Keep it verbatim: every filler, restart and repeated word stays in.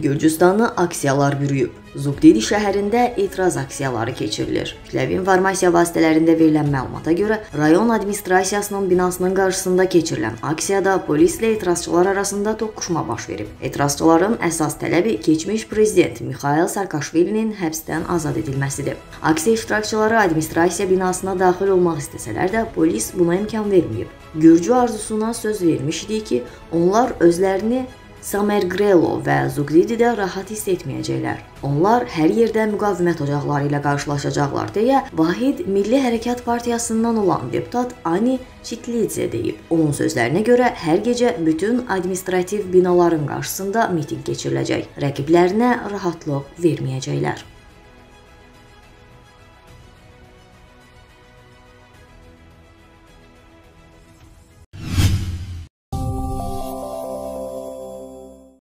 Gürcüstanı aksiyalar bürüyüb. Zugdidi şəhərində etiraz aksiyaları keçirilir. Kütləvi informasiya vasitələrində verilən məlumata görə, rayon administrasiyasının binasının qarşısında keçirilən aksiyada polislə etirazçılar arasında toqquşma baş verib. Etirazçıların əsas tələbi keçmiş prezident Mikhail Saakashvilinin həbsdən azad edilməsidir. Aksiya iştirakçıları administrasiya binasına daxil olmaq istəsələr də polis buna imkan verməyib. Gürcü arzusuna söz vermişdi ki, onlar özlərini Samergrelo və Zugdididə rahat hiss etməyəcəklər. Onlar hər yerdə müqavimət ocaqları ilə qarşılaşacaqlar deyə Vahid Milli Hərəkat Partiyasından olan deputat Ani Çitlidze deyib. Onun sözlərinə görə hər gecə bütün administrativ binaların qarşısında mitinq keçiriləcək. Rəqiblərinə rahatlıq verməyəcəklər.